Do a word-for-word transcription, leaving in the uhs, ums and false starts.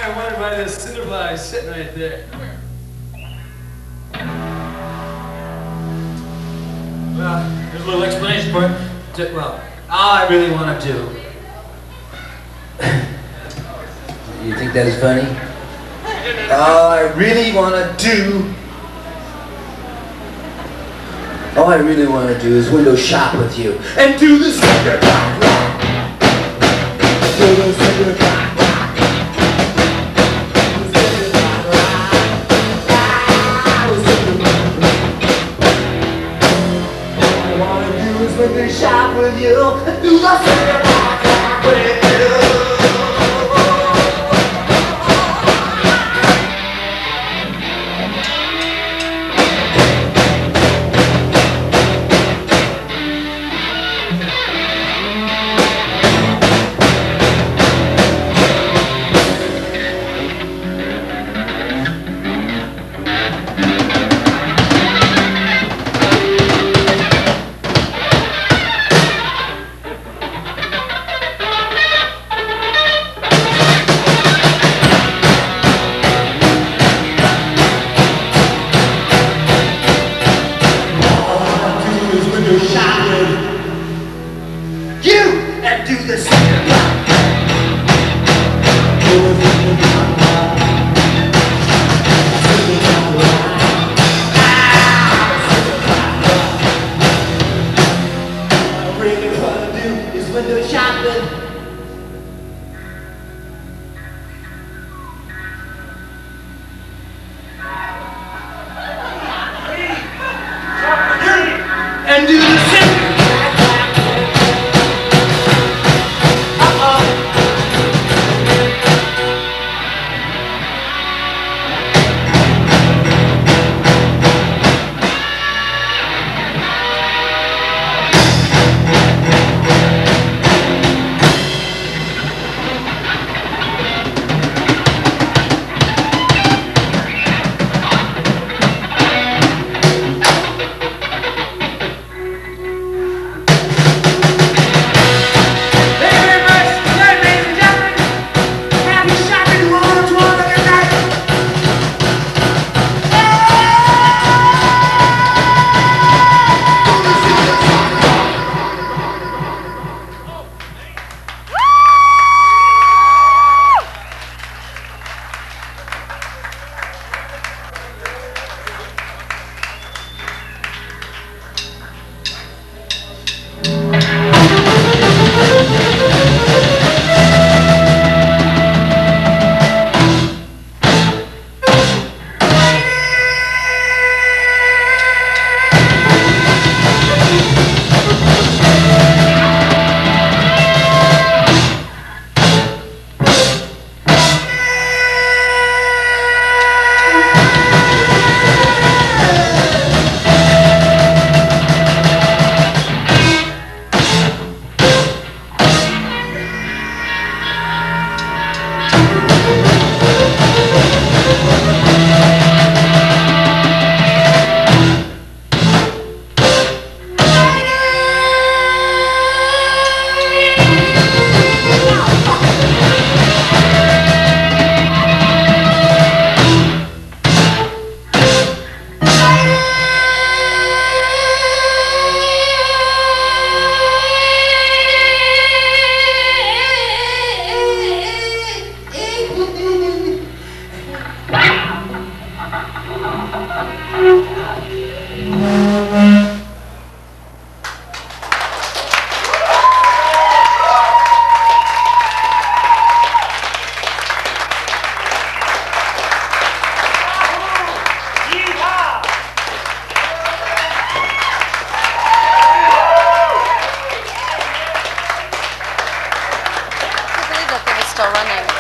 I wondered why this Cinderblock is sitting right there. Well, there's a little explanation for it. Well, all I really want to do. You think that is funny? All I really want to do. All I really want to do is window shop with you and do the Cinderblock Rock. Do the Cinderblock Rock. All I want to do is window shop with you and do the Cinderblock Rock with you. Do the Cinderblock. Do the Cinderblock. Cinderblock. Ah, Cinderblock. All I really want to do is window shopping. And do the Cinderblock. Still running.